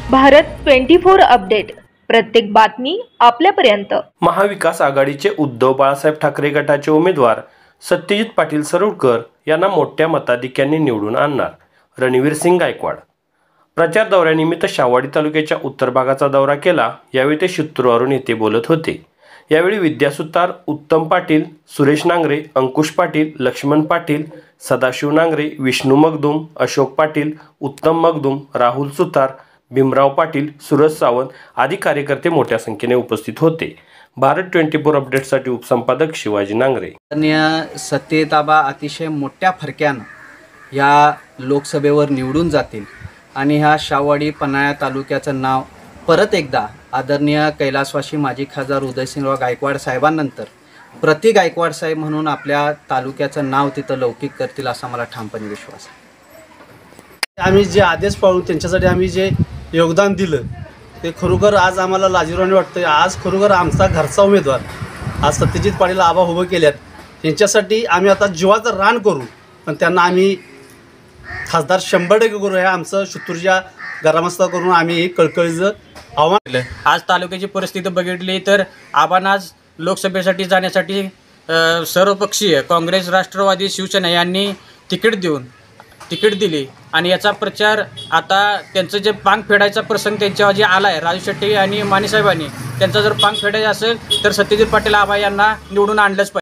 Bharat 24 update, प्रत्येक बातमी आपल्यापर्यंत। महाविकास आघाडीचे उद्धव बाळासाहेब ठाकरे गटाचे उमेदवार सत्यजित पाटील सरोडकर यांना मोठ्या मताधिक्याने निवडून आणणार, रणवीर सिंग गायकवाड। प्रचार दौऱ्यानिमित्त शाहवाडी तालुक्याच्या उत्तर भागाचा दौरा केला। यावेळी ते शुक्रवारून येथे बोलत होते। यावेळी विद्यासुतार, उत्तम पाटील, सुरेश नांगरे, अंकुश पाटील, लक्ष्मण पाटील, सदाशिव नांगरे, विष्णू मगदुम, अशोक पाटील, उत्तम मगदुम, राहुल सुतार, भीमराव पाटील, सूरज सावंत आदी कार्यकर्ते मोठ्या संख्येने उपस्थित होते। भारत 24 अपडेटसाठी उपसंपादक शिवाजी नांगरे। सत्यताबा अतिशय मोठ्या फरक्यानं या लोकसभेवर निवडून जातील आणि ह्या शाहवाडी पन्हाळा तालुक्याचं नाव परत एकदा आदरणीय कैलासवासी माजी खासदार उदयसिंहराव गायकवाड साहेबांनंतर प्रति गायकवाड साहेब म्हणून आपल्या तालुक्याचं नाव तिथं लौकिक करतील असा मला ठामपणे विश्वास आहे। आम्ही जे आदेश पाळून त्यांच्यासाठी आम्ही जे योगदान दिलं ते खरोखर आज आम्हाला लाजिरवाणी वाटतं। आज खरोखर आमचा घरचा उमेदवार आज सत्यजित पाटील आबा उभं केल्यात, त्यांच्यासाठी आम्ही आता जीवाचं रान करू, पण त्यांना आम्ही खासदार 100% करू हे आमचं शितूरच्या ग्रामस्थ करून आम्ही कळकळीचं आव्हान दिलं। आज तालुक्याची परिस्थिती बघितली तर आबांना आज लोकसभेसाठी जाण्यासाठी सर्वपक्षीय काँग्रेस, राष्ट्रवादी, शिवसेना यांनी तिकीट दिली आणि याचा प्रचार आता त्यांचं जे पांग फेडायचा प्रसंग त्यांच्यावर जे आला आहे, राजू शेट्टी आणि माने साहेबांनी त्यांचा जर पांग फेडायचा असेल तर सत्यजित पाटील आबा यांना निवडून आणलंच पाहिजे।